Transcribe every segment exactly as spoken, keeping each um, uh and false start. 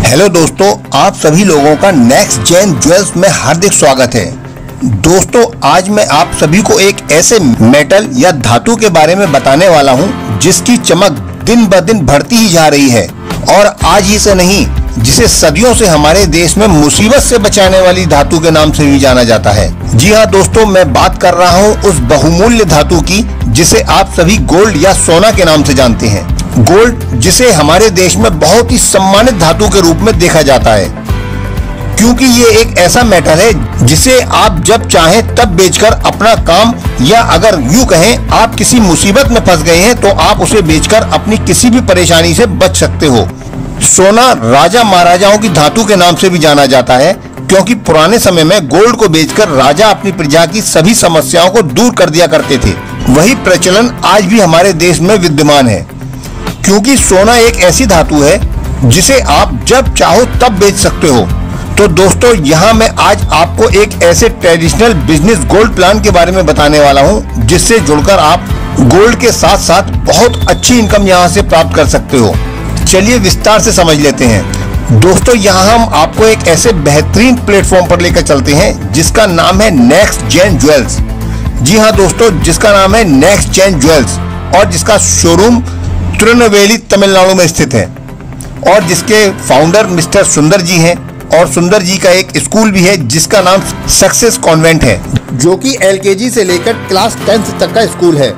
Hello दोस्तों, आप सभी लोगों का नेक्स्ट जेन ज्वेल्स में हार्दिक स्वागत है। दोस्तों, आज मैं आप सभी को एक ऐसे मेटल या धातु के बारे में बताने वाला हूं जिसकी चमक दिन ब दिन बढ़ती ही जा रही है और आज ही से नहीं, जिसे सदियों से हमारे देश में मुसीबत से बचाने वाली धातु के नाम से भी जाना जाता है। जी हाँ दोस्तों, मैं बात कर रहा हूँ उस बहुमूल्य धातु की जिसे आप सभी गोल्ड या सोना के नाम से जानते हैं। गोल्ड, जिसे हमारे देश में बहुत ही सम्मानित धातु के रूप में देखा जाता है, क्योंकि ये एक ऐसा मेटल है जिसे आप जब चाहें तब बेचकर अपना काम, या अगर यूं कहें आप किसी मुसीबत में फंस गए हैं तो आप उसे बेचकर अपनी किसी भी परेशानी से बच सकते हो। सोना राजा महाराजाओं की धातु के नाम से भी जाना जाता है, क्योंकि पुराने समय में गोल्ड को बेचकर राजा अपनी प्रजा की सभी समस्याओं को दूर कर दिया करते थे। वही प्रचलन आज भी हमारे देश में विद्यमान है, क्योंकि सोना एक ऐसी धातु है जिसे आप जब चाहो तब बेच सकते हो। तो दोस्तों, यहाँ मैं आज आपको एक ऐसे ट्रेडिशनल बिजनेस गोल्ड प्लान के बारे में बताने वाला हूँ जिससे जुड़कर आप गोल्ड के साथ साथ बहुत अच्छी इनकम यहाँ से प्राप्त कर सकते हो। चलिए विस्तार से समझ लेते हैं। दोस्तों, यहाँ हम आपको एक ऐसे बेहतरीन प्लेटफॉर्म पर लेकर चलते हैं जिसका नाम है नेक्स्ट जेन ज्वेल्स। जी हाँ दोस्तों, जिसका नाम है नेक्स्ट जेन ज्वेल्स और जिसका शोरूम तिरुनेलवेली तमिलनाडु में स्थित है और जिसके फाउंडर मिस्टर सुंदर जी हैं और सुंदर जी का एक स्कूल भी है जिसका नाम सक्सेस कॉन्वेंट है, जो कि एलकेजी से लेकर क्लास टेंथ तक का स्कूल है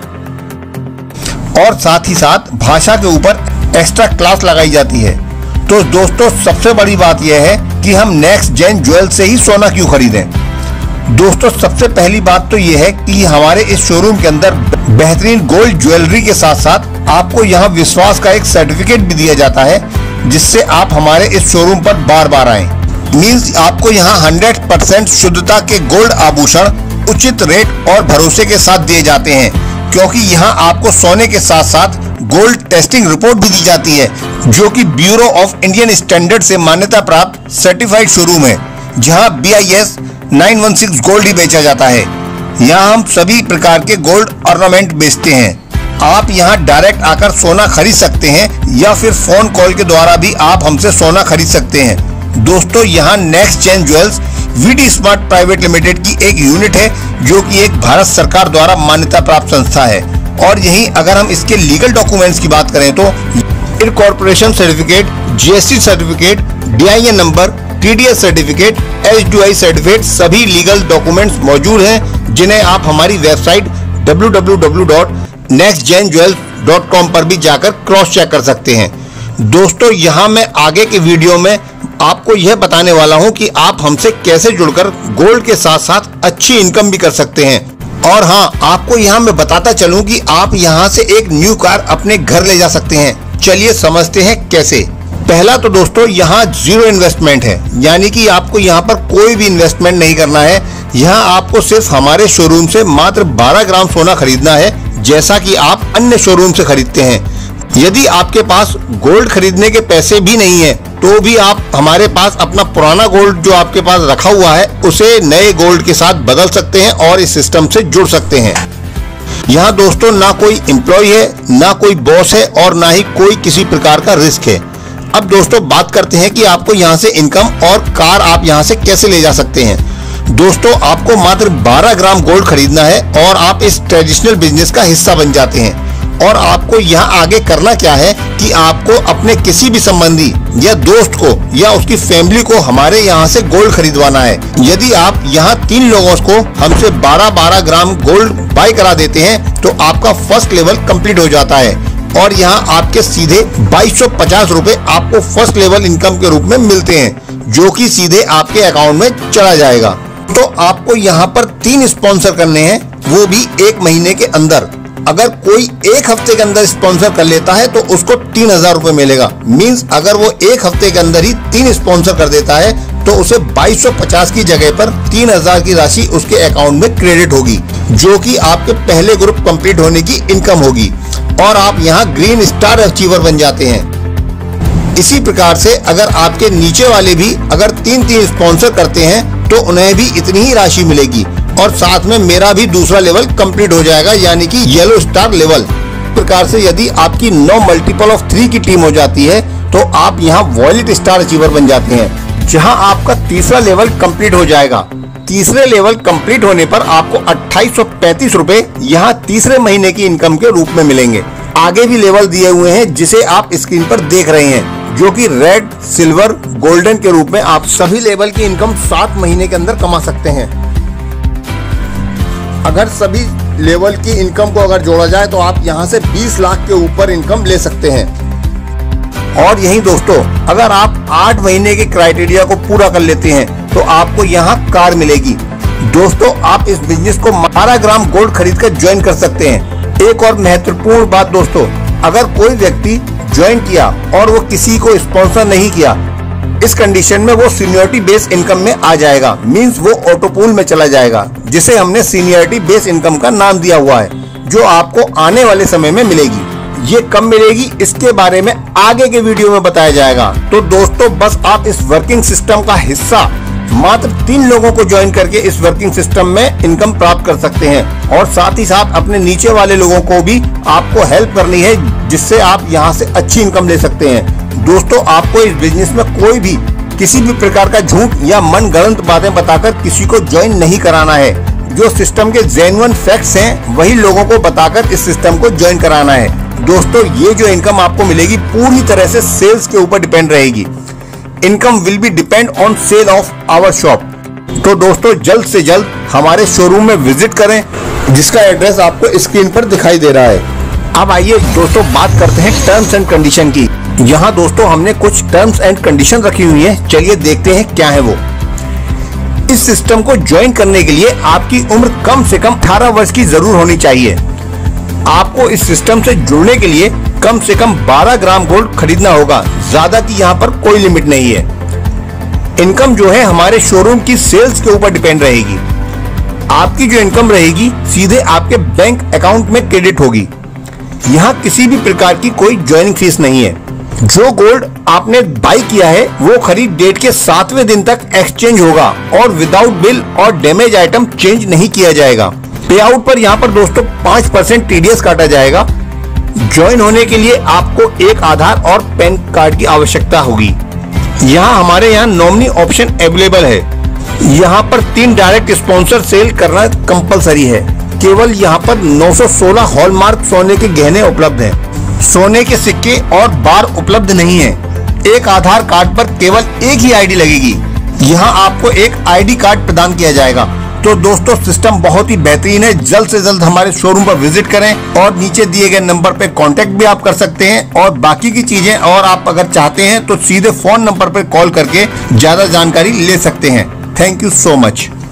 और साथ ही साथ भाषा के ऊपर एक्स्ट्रा क्लास लगाई जाती है। तो दोस्तों, सबसे बड़ी बात यह है कि हम नेक्स्ट जेन ज्वेल से ही सोना क्यों खरीदें। दोस्तों, सबसे पहली बात तो यह है कि हमारे इस शोरूम के अंदर बेहतरीन गोल्ड ज्वेलरी के साथ साथ आपको यहाँ विश्वास का एक सर्टिफिकेट भी दिया जाता है, जिससे आप हमारे इस शोरूम पर बार बार आएं। मींस आपको यहाँ हंड्रेड परसेंट शुद्धता के गोल्ड आभूषण उचित रेट और भरोसे के साथ दिए जाते हैं, क्योंकि यहाँ आपको सोने के साथ साथ गोल्ड टेस्टिंग रिपोर्ट भी दी जाती है, जो कि ब्यूरो ऑफ इंडियन स्टैंडर्ड से मान्यता प्राप्त सर्टिफाइड शोरूम है, जहाँ B I S nine one six gold ही बेचा जाता है। यहाँ हम सभी प्रकार के गोल्ड ऑर्नामेंट बेचते हैं। आप यहाँ डायरेक्ट आकर सोना खरीद सकते हैं या फिर फोन कॉल के द्वारा भी आप हमसे सोना खरीद सकते हैं। दोस्तों, यहाँ next gen jewels VD smart private limited की एक यूनिट है, जो कि एक भारत सरकार द्वारा मान्यता प्राप्त संस्था है। और यहीं अगर हम इसके लीगल डॉक्यूमेंट्स की बात करें तो incorporation certificate, G S T certificate, D I N number, T D S certificate, H D I certificate, सभी लीगल डॉक्यूमेंट्स मौजूद हैं, जिन्हें आप हमारी website W W W dot next gen jewels dot com पर भी जाकर क्रॉस चेक कर सकते हैं। दोस्तों, यहाँ मैं आगे के वीडियो में आपको यह बताने वाला हूँ कि आप हमसे कैसे जुड़कर गोल्ड के साथ साथ अच्छी इनकम भी कर सकते हैं। और हाँ, आपको यहाँ मैं बताता चलूँ कि आप यहाँ से एक न्यू कार अपने घर ले जा सकते हैं। चलिए समझते हैं कैसे। पहला तो दोस्तों, यहाँ जीरो इन्वेस्टमेंट है, यानी कि आपको यहाँ पर कोई भी इन्वेस्टमेंट नहीं करना है। यहाँ आपको सिर्फ हमारे शोरूम से मात्र बारह ग्राम सोना खरीदना है, जैसा कि आप अन्य शोरूम से खरीदते हैं। यदि आपके पास गोल्ड खरीदने के पैसे भी नहीं है तो भी आप हमारे पास अपना पुराना गोल्ड जो आपके पास रखा हुआ है उसे नए गोल्ड के साथ बदल सकते हैं और इस सिस्टम से जुड़ सकते हैं। यहाँ दोस्तों, ना कोई एम्प्लॉय है, ना कोई बॉस है और ना ही कोई किसी प्रकार का रिस्क है। अब दोस्तों, बात करते हैं कि आपको यहाँ से इनकम और कार आप यहाँ से कैसे ले जा सकते हैं। दोस्तों, आपको मात्र बारह ग्राम गोल्ड खरीदना है और आप इस ट्रेडिशनल बिजनेस का हिस्सा बन जाते हैं। और आपको यहाँ आगे करना क्या है कि आपको अपने किसी भी संबंधी या दोस्त को या उसकी फैमिली को हमारे यहाँ से गोल्ड खरीदवाना है। यदि आप यहाँ तीन लोगों को हमसे बारह बारह ग्राम गोल्ड बाय करा देते हैं तो आपका फर्स्ट लेवल कंप्लीट हो जाता है और यहाँ आपके सीधे बाईस सौ पचास रुपए आपको फर्स्ट लेवल इनकम के रूप में मिलते हैं, जो कि सीधे आपके अकाउंट में चला जाएगा। तो आपको यहाँ पर तीन स्पॉन्सर करने हैं, वो भी एक महीने के अंदर। अगर कोई एक हफ्ते के अंदर स्पॉन्सर कर लेता है तो उसको तीन हजार रुपए मिलेगा। मींस अगर वो एक हफ्ते के अंदर ही तीन स्पॉन्सर कर देता है तो उसे बाईस सौ पचास की जगह पर तीन हजार की राशि उसके अकाउंट में क्रेडिट होगी, जो कि आपके पहले ग्रुप कंप्लीट होने की इनकम होगी और आप यहाँ ग्रीन स्टार अचीवर बन जाते हैं। इसी प्रकार से अगर आपके नीचे वाले भी अगर तीन तीन स्पॉन्सर करते हैं तो उन्हें भी इतनी ही राशि मिलेगी और साथ में मेरा भी दूसरा लेवल कंप्लीट हो जाएगा, यानी कि येलो स्टार लेवल। प्रकार से यदि आपकी नौ मल्टीपल ऑफ थ्री की टीम हो जाती है तो आप यहाँ वॉलेट स्टार अचीवर बन जाते हैं, जहाँ आपका तीसरा लेवल कंप्लीट हो जाएगा। तीसरे लेवल कंप्लीट होने पर आपको अट्ठाईस सौ पैंतीस रुपए यहाँ तीसरे महीने की इनकम के रूप में मिलेंगे। आगे भी लेवल दिए हुए हैं जिसे आप स्क्रीन पर देख रहे हैं, जो कि रेड, सिल्वर, गोल्डन के रूप में आप सभी लेवल की इनकम सात महीने के अंदर कमा सकते हैं। अगर सभी लेवल की इनकम को अगर जोड़ा जाए तो आप यहां से बीस लाख के ऊपर इनकम ले सकते हैं। और यही दोस्तों, अगर आप आठ महीने के क्राइटेरिया को पूरा कर लेते हैं तो आपको यहां कार मिलेगी। दोस्तों, आप इस बिजनेस को बारह ग्राम गोल्ड खरीद कर ज्वाइन कर सकते हैं। एक और महत्वपूर्ण बात दोस्तों, अगर कोई व्यक्ति ज्वाइन किया और वो किसी को स्पॉन्सर नहीं किया, इस कंडीशन में वो सीनियरिटी बेस इनकम में आ जाएगा, मींस वो ऑटो पूल में चला जाएगा, जिसे हमने सीनियरिटी बेस इनकम का नाम दिया हुआ है, जो आपको आने वाले समय में मिलेगी। ये कब मिलेगी इसके बारे में आगे के वीडियो में बताया जाएगा। तो दोस्तों, बस आप इस वर्किंग सिस्टम का हिस्सा मात्र तीन लोगों को ज्वाइन करके इस वर्किंग सिस्टम में इनकम प्राप्त कर सकते हैं, और साथ ही साथ अपने नीचे वाले लोगों को भी आपको हेल्प करनी है, जिससे आप यहां से अच्छी इनकम ले सकते हैं। दोस्तों, आपको इस बिजनेस में कोई भी किसी भी प्रकार का झूठ या मन गलत बातें बताकर किसी को ज्वाइन नहीं कराना है। जो सिस्टम के जेन्युइन फैक्ट्स हैं वही लोगों को बताकर इस सिस्टम को ज्वाइन कराना है। दोस्तों, ये जो इनकम आपको मिलेगी पूरी तरह से सेल्स के ऊपर डिपेंड रहेगी। Income will be depend on sale of our shop. तो दोस्तों, जल्द से जल्द हमारे शोरूम में विजिट करें, जिसका एड्रेस आपको स्क्रीन पर दिखाई दे रहा है। अब आइए दोस्तों, बात करते हैं टर्म्स एंड कंडीशन की। यहाँ दोस्तों हमने कुछ टर्म्स एंड कंडीशन रखी हुई है, चलिए देखते हैं क्या है वो। इस सिस्टम को ज्वाइन करने के लिए आपकी उम्र कम से कम अठारह वर्ष की जरूर होनी चाहिए। आपको इस सिस्टम से जुड़ने के लिए कम से कम बारह ग्राम गोल्ड खरीदना होगा, ज्यादा की यहाँ पर कोई लिमिट नहीं है। इनकम जो है हमारे शोरूम की सेल्स के ऊपर डिपेंड रहेगी। आपकी जो इनकम रहेगी सीधे आपके बैंक अकाउंट में क्रेडिट होगी। यहाँ किसी भी प्रकार की कोई ज्वाइनिंग फीस नहीं है। जो गोल्ड आपने बाई किया है वो खरीद डेट के सातवें दिन तक एक्सचेंज होगा, और विदाउट बिल और डैमेज आइटम चेंज नहीं किया जाएगा। पे आउट पर यहाँ पर दोस्तों पाँच परसेंट टीडीएस काटा जाएगा। ज्वाइन होने के लिए आपको एक आधार और पैन कार्ड की आवश्यकता होगी। यहाँ हमारे यहाँ नॉमिनी ऑप्शन अवेलेबल है। यहाँ पर तीन डायरेक्ट स्पॉन्सर सेल करना कंपलसरी है। केवल यहाँ पर नौ सौ सोलह हॉलमार्क सोने के गहने उपलब्ध हैं। सोने के सिक्के और बार उपलब्ध नहीं है। एक आधार कार्ड पर केवल एक ही आईडी लगेगी। यहाँ आपको एक आईडी कार्ड प्रदान किया जाएगा। तो दोस्तों, सिस्टम बहुत ही बेहतरीन है। जल्द से जल्द हमारे शोरूम पर विजिट करें, और नीचे दिए गए नंबर पे कांटेक्ट भी आप कर सकते हैं। और बाकी की चीजें और आप अगर चाहते हैं तो सीधे फोन नंबर पर कॉल करके ज्यादा जानकारी ले सकते हैं। Thank you so much.